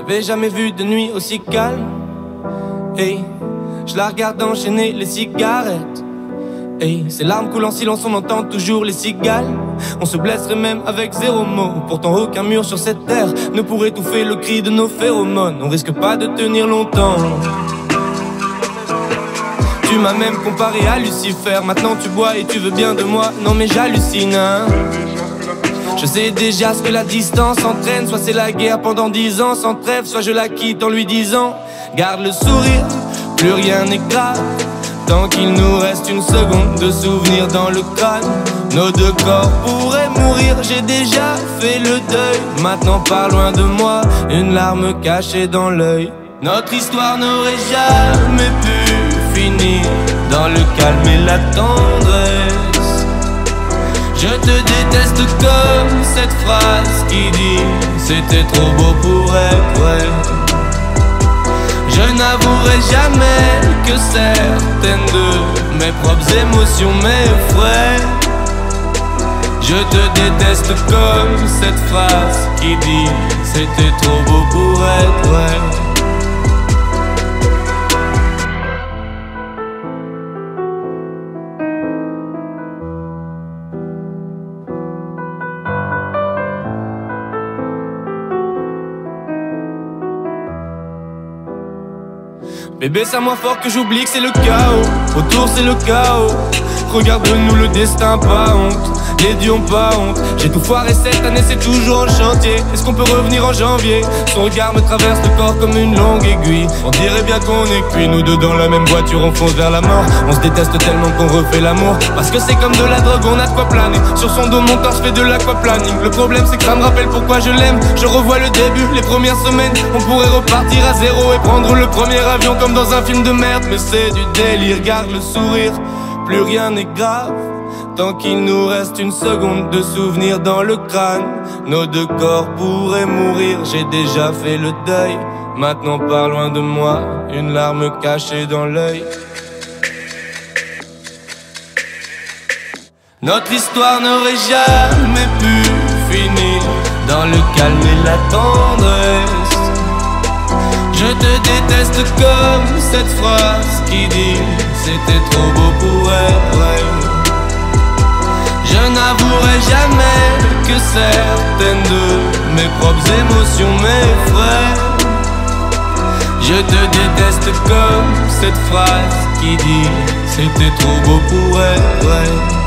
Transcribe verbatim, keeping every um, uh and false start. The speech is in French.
J'avais jamais vu de nuit aussi calme. Hey, je la regarde enchaîner les cigarettes. Hey, ces larmes coulent en silence, on entend toujours les cigales. On se blesserait même avec zéro mot. Pourtant aucun mur sur cette terre ne pourrait étouffer le cri de nos phéromones. On risque pas de tenir longtemps. Tu m'as même comparé à Lucifer. Maintenant tu bois et tu veux bien de moi. Non mais j'hallucine hein. Je sais déjà ce que la distance entraîne. Soit c'est la guerre pendant dix ans sans trêve, soit je la quitte en lui disant garde le sourire, plus rien n'est grave. Tant qu'il nous reste une seconde de souvenir dans le crâne. Nos deux corps pourraient mourir, j'ai déjà fait le deuil. Maintenant pars loin de moi, une larme cachée dans l'œil. Notre histoire n'aurait jamais pu finir dans le calme et la tendresse. Je te déteste comme cette phrase qui dit c'était trop beau pour être vrai. Je n'avouerai jamais que certaines de mes propres émotions m'effraient. Je te déteste comme cette phrase qui dit c'était trop beau pour être vrai. Bébé, c'est à moi fort que j'oublie que c'est le chaos. Autour c'est le chaos. Regarde-nous le destin, pas honte. Les dieux ont pas honte. J'ai tout foiré cette année, c'est toujours en chantier. Est-ce qu'on peut revenir en janvier? Son regard me traverse le corps comme une longue aiguille. On dirait bien qu'on est cuits, nous deux dans la même voiture, on fonce vers la mort. On se déteste tellement qu'on refait l'amour. Parce que c'est comme de la drogue, on a de quoi planer. Sur son dos mon corps, je fais de l'aquaplaning. Le problème c'est que ça me rappelle pourquoi je l'aime. Je revois le début, les premières semaines. On pourrait repartir à zéro et prendre le premier avion comme dans un film de merde. Mais c'est du délire, garde le sourire, plus rien n'est grave. Tant qu'il nous reste une seconde de souvenir dans le crâne. Nos deux corps pourraient mourir, j'ai déjà fait le deuil. Maintenant pars loin de moi, une larme cachée dans l'œil. Notre histoire n'aurait jamais pu finir dans le calme et la tendresse. Je te déteste comme cette phrase qui dit c'était trop beau pour être vrai. Je n'avouerai jamais que certaines de mes propres émotions m'effraient. Je te déteste comme cette phrase qui dit c'était trop beau pour être vrai.